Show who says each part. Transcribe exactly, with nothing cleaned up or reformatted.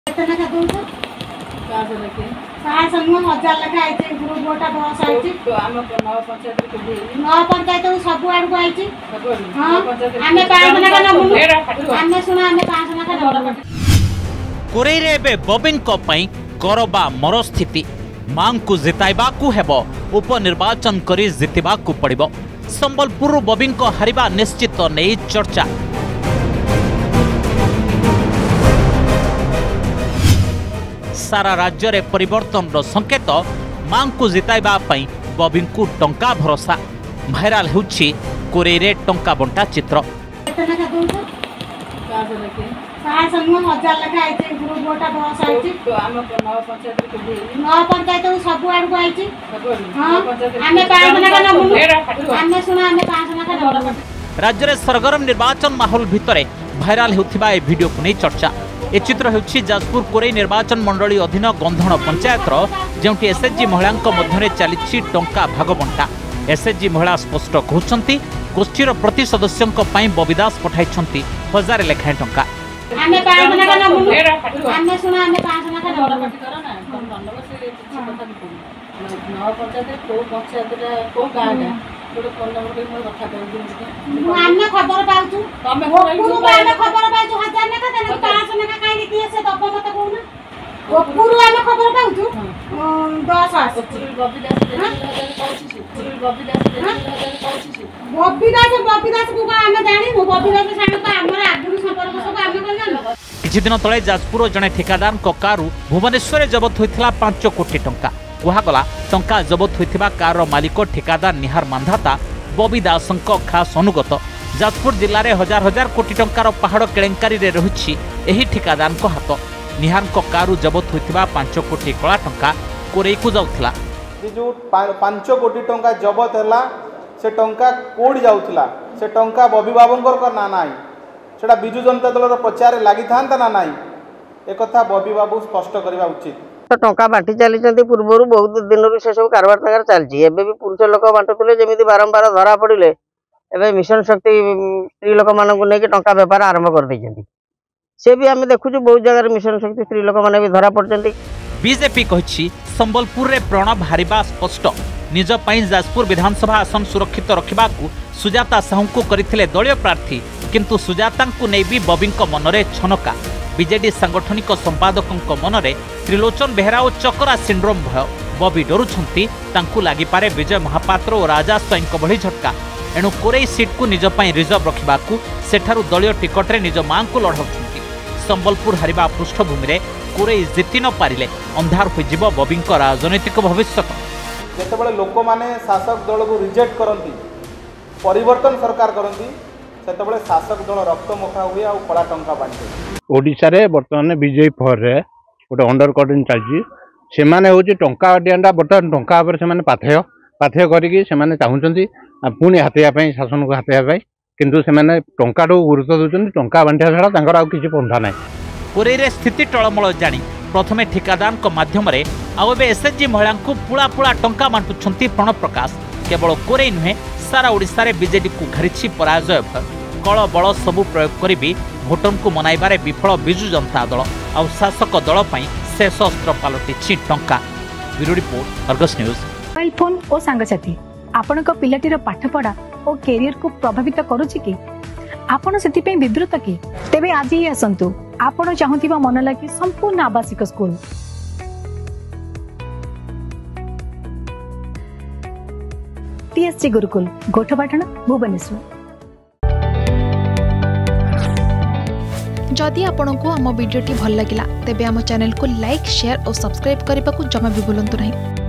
Speaker 1: कोरेईरे एबे बबिनको पई गरबा मर स्थिति मां को जिताइबाकू हेबो उपनिर्वाचन करी जितिबाकू पड़िबो। संबलपुर बबिनको हारिबा निश्चित नहीं चर्चा। सारा राज्य रे परिवर्तन रो संकेत मां को जिताइबा पई बबिनकू टंका भरोसा। भाइराल होछि कोरेईरे टंका बंटा चित्र। राज्य में सरगरम निर्वाचन माहौल भितर भाइराल होथिबा ए वीडियो को नहीं चर्चा। ए चित्र होछि जाजपुर कोरेई निर्वाचन मंडली अधीन गंधण पंचायतर जेउटी एसएचजी महिला मध्य चली टंका भागबंटा। एसएचजी महिला स्पष्ट कहउछंती गोष्ठीर प्रति सदस्यों बबिदास पठाई हजार लेखाएं टंका। किछि दिन तले जाजपुर जने ठेकादार कारु भुवनेश्वर जबत होइथिला पांच कोटी टंका। कुहागला टंका जबत होइथिबा कार मालिक ठेकादार निहार मांधाता बबी दासंक खास अनुगत। जाजपुर जिले में हजार हजार कोटी टंकार पहाड़ केलेंकारी रे रहुछि एही ठेकादार हाथ। निहार कारु जबत होइथिबा पांच कोटी कला टंका कोरेई को जाउथिला।
Speaker 2: जो पांच कोटी टंका जबत हैला से टंका कोड जाउथिला से टंका बबी बाबूंकर का ना नाई सेटा बिजु जनता दल प्रचार लगी था ना नाई एक कथा बबी बाबू स्पष्ट करबा उचित।
Speaker 3: तो टंका बांटी चली पूर्व बहुत दिन से सब कारबार तार चलती एवं भी पुरुष लोक बांटुले जमी बारंबार धरा पड़े एवं मिशन शक्ति स्त्री लोक मानक नहीं टंका बेपार आरंभ कर देइछन्ती। से भी आम देखु बहुत जगह मिशन शक्ति स्त्री लोक मैंने भी धरा पड़ते।
Speaker 1: बीजेपी कहिछि संबलपुर रे प्रणव हारिबा स्पष्ट। निज पई जाजपुर विधानसभा आसन सुरक्षित रखिबाकू सुजाता साहू को करथिले दलीय प्रार्थी किंतु सुजाता को नहीं भी बबिंक मनरे छनका। बीजेडी सांगठनिक संपादकों मनरे त्रिलोचन बेहरा और चकरा सिंड्रोम भय। बबी डरुछंती तांकू लागि पारे विजय महापात्र और राजा स्वयं भली झटका। एणु कोरेई सीट को निज पई रिजर्व रखिबाकू सेठारु दलीय टिकट रे निज मां को लढाउछंती। संबलपुर हारिबा पृष्ठभूमि रे कोरेई जिति न पारिले अंधार होई जिवो बबिंक राजनीतिक भविष्य।
Speaker 2: जेतेबेले लोक माने शासक दल को रिजेक्ट करंती परिवर्तन सरकार करंती सेतेबेले शासक दल रक्तमुखा हुए आ कला टंका बांटे।
Speaker 4: ओडिशा रे वर्तमान बीजेपी फर रे गोटे अंडर कटिंग चलछि से माने होछि टंका डियांडा वर्तमान टंका पर से माने पाथेय पाथेय करिकि से माने चाहुचंती पुणी हातेया पई शासन को हातेया पई किंतु से माने टंका तो गुरुत्व दोचंती टंका बांटिया छड़ा तांकर आ किछि पंथा नै।
Speaker 1: कोरेईरे स्थिति टळमळ जानी प्रथमे ठेकादार माध्यम रे आउ एबे एसएचजी महिला को पुळा पुळा टंका बांटुछंती प्रणव प्रकाश। केवल कोरेई नुहे सारा ओडिशा रे बीजेडी को घारिछि पराजय भय। कल बल सबु प्रयोग करी भी भोटन को मनाइबारे विफल बिजु जनता दल आ शासक दल पई शेष अस्त्र पालटिछि टंका। Bureau report Argus news.
Speaker 5: Mobile phone और सांगसाथी आपनक पिलाटीर पाठपढ़ा और कैरियर को प्रभावित करूछि कि आपण सेति पे विद्रुत कि तेबे आज ही आसंतु आपण चाहुथिबा मन लागी संपूर्ण आवासिक स्कूल टीएससी गुरुकुल गोठपाटण भुवनेश्वर।
Speaker 6: जदि आपंक आम भिडी भल लगा तेब आम चैनल को लाइक शेयर और सब्सक्राइब करने को जमा भी भूलु नहीं।